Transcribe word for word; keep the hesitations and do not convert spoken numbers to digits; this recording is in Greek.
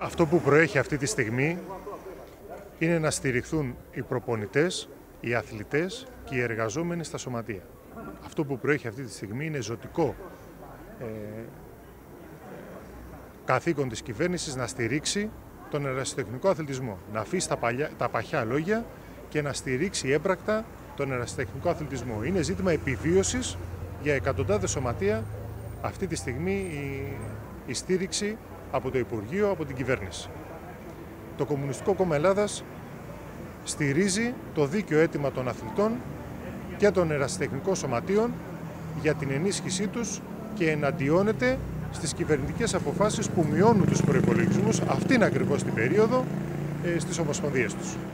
Αυτό που προέχει αυτή τη στιγμή είναι να στηριχθούν οι προπονητές, οι αθλητές και οι εργαζόμενοι στα σωματεία. Αυτό που προέχει αυτή τη στιγμή είναι ζωτικό ε, καθήκον της κυβέρνησης να στηρίξει τον ερασιτεχνικό αθλητισμό. Να αφήσει τα, παλιά, τα παχιά λόγια και να στηρίξει έμπρακτα τον ερασιτεχνικό αθλητισμό. Είναι ζήτημα επιβίωσης για εκατοντάδες σωματεία αυτή τη στιγμή η, η στήριξη από το Υπουργείο, από την κυβέρνηση. Το Κομμουνιστικό Κόμμα Ελλάδας στηρίζει το δίκαιο αίτημα των αθλητών και των ερασιτεχνικών σωματείων για την ενίσχυσή τους και εναντιώνεται στις κυβερνητικές αποφάσεις που μειώνουν τους προϋπολογισμούς αυτήν ακριβώς την περίοδο στις ομοσπονδίες τους.